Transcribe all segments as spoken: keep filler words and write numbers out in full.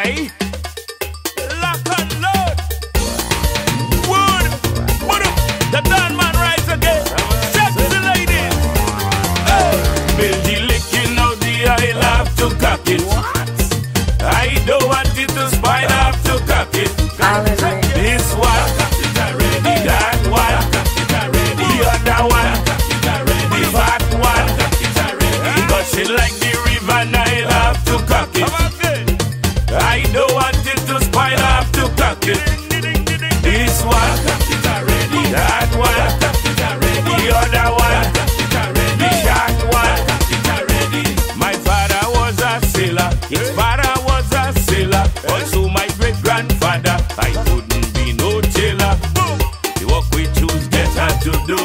Aye. Lock and load. Wood. Wood. The Don Man rise again. Sexy ladies. Hey. Billy licking out the oil, have to cock it. I don't want it to spoil, have to cock it. This one, ready. That one, the other one, the fat one. But she like the river Nile, have to cock it. I don't want it to spoil, have to cock it. This one, that one, the other one, the short one. My father was a sailor, his father was a sailor, also my great grandfather. I couldn't be no tailor. The work we choose better to do.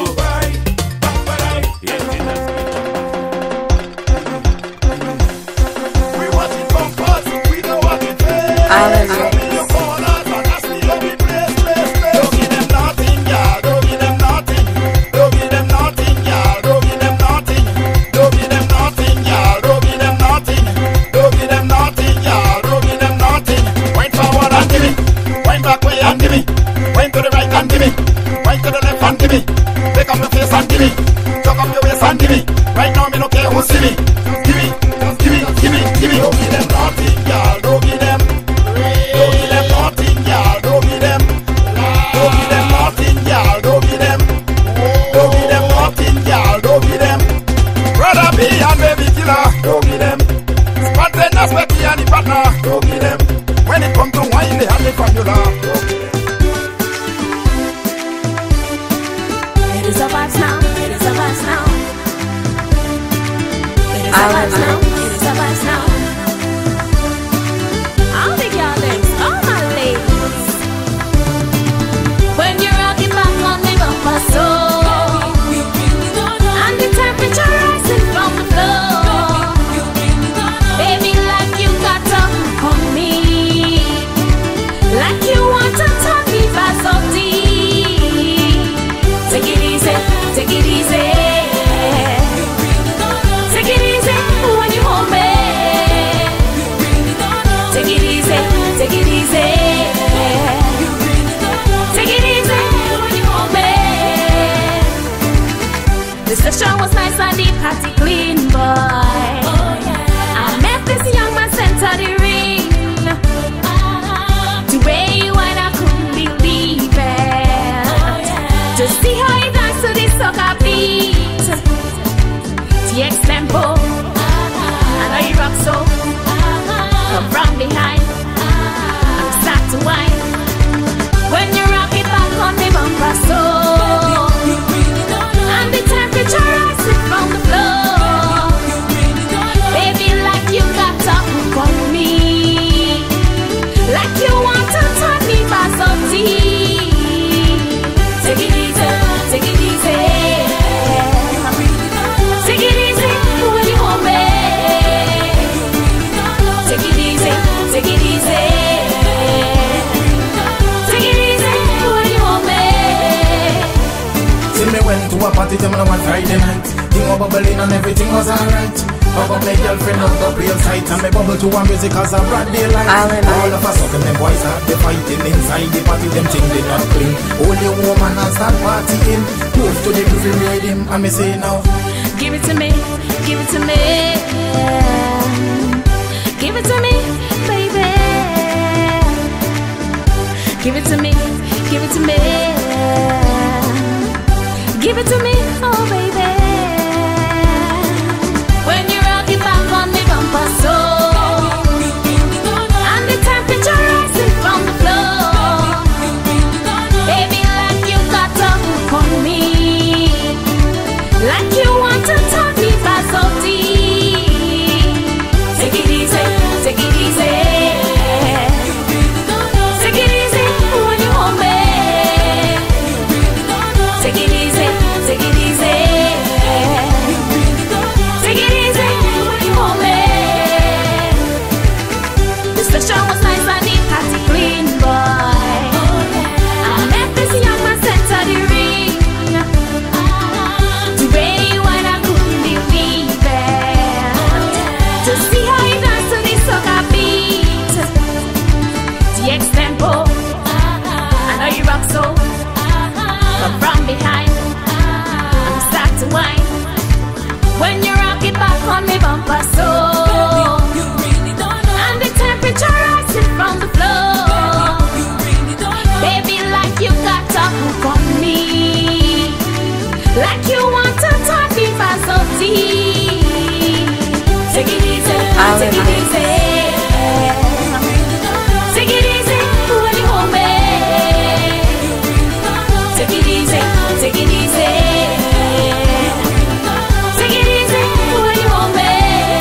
We watch it from past, we know what it is. Come in your corners and ask me how we place, place, place. Don't give them nothing, y'all. Don't give them nothing. Don't give them nothing, y'all. Don't give them nothing. Don't give them nothing, y'all. Don't give them nothing. Don't give them nothing, y'all. Don't give them nothing. Wind forward and give me. Wind back way and give me. Wind to the right and give me. Wind to the left and give me. Pick up your face and give me. Chuck up your waist and give me. Right now me no care who see me. Give me, just give me, give me, give me. Don't give them nothing, y'all. Don't give them. Don't give them nothing, y'all. Don't give them. Don't give them nothing, y'all. Don't give them. Don't give them nothing, y'all. Don't give them. Brother B and baby killer. Don't give them. Spontaneous Becky and the partner. Don't give them. When it come to wine, they have the formula. Don't give them. It is a vibes now. It is a vibes now. It is a vibes now. It is a vibes now. All the girls, all my ladies. When you're rocking back on the bumper, so and the temperature rising from the floor, baby, like you got up on me, like you want to talk me fast so deep. Take it easy, take it easy. Take it easy when you hold me. Take it easy, take it easy. Take it easy when you hold me. The session was nice and the party clean, boy. I met this young man center the ring. The way you and I couldn't believe it. To see how he dance to the soca beat. The extempo, I know you rock so. Come from behind, I'm start to whine. When you rock it back on the bumper, so and the temperature rising from the floor, baby, like you got a hook on me, like you want to turn me fast so deep. Take it easy, take it easy. Take it easy when you hold me. Take it easy, take it easy. Take it easy when you hold me. See me went to a party them on one Friday night. Thing was bubbling and everything was alright. How about my girlfriend out the real sight and me bubble to one music as a broad daylight. All of a sudden them boys have the fighting inside the party. Them thing they not clean. Only woman and start partying. Move to the groovy rhythm and me say now. Give it to me, give it to me. Give it to me, baby. Give it to me, give it to me. Give it to me, oh baby. When you rock it back on the bumper, so and the temperature rising from the floor, baby, like you got a hook on me, like you want to talk me fast so deep. Take it easy, take it easy. Take it easy when you hold me. Take it easy, take it easy. when you rock it back on me bumper so. You really don't know. And the temperature rising from the floor. You really don't know. Baby, like you got a hook on me, like you want to talk me for so deep. Take it easy, take it easy. Take it easy when you hold me. Take it easy, take it easy. Take it easy when you hold me.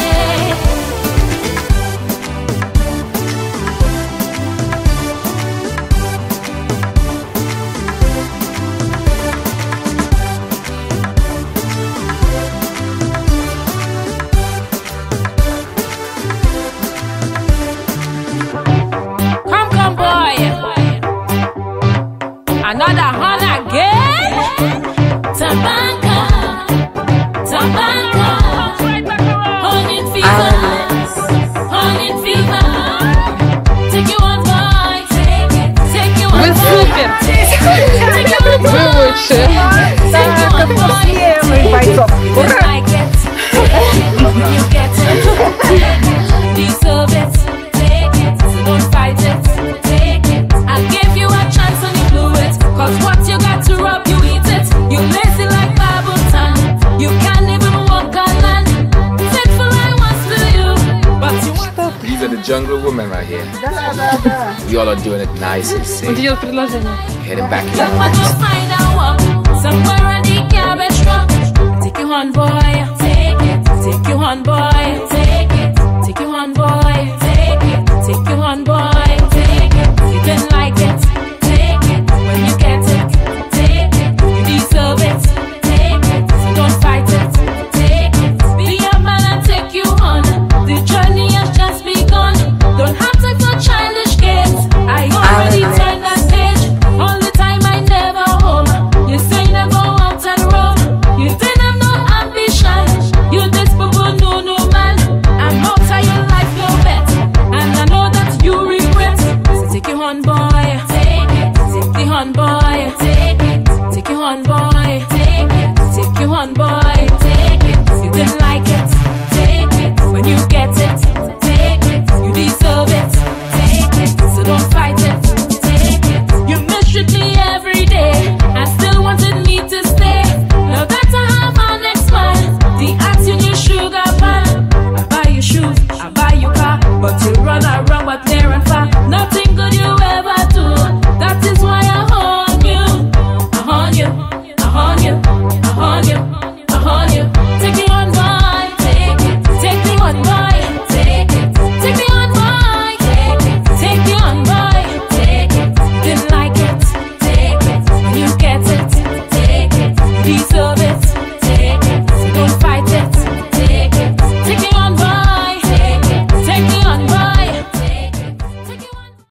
Come, come, boy. Another one again. Tabanka, Tabanka. Honey fever, honey fever. Take you on, boy. Take it, take you on, Вы супер! take you on, Вы boy. лучше! Take you on, boy. Just like it. You get it. Deserve it. Take it. So don't fight it. Take it. I gave you a chance and you blew it. Cause what you got to rub, you eat it. You lazy like Babutan. You can't even walk on land. Faithful I was to you. But you want These are the jungle women right here. You all are doing it nice and Он safe. делает предложение. Heading back here. someone to find out what. Somewhere on the garbage truck. Take you on, boy. Take it. Take you on, boy.